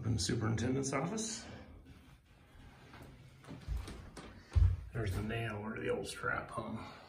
in the superintendent's office. There's the nail where the old strap hung.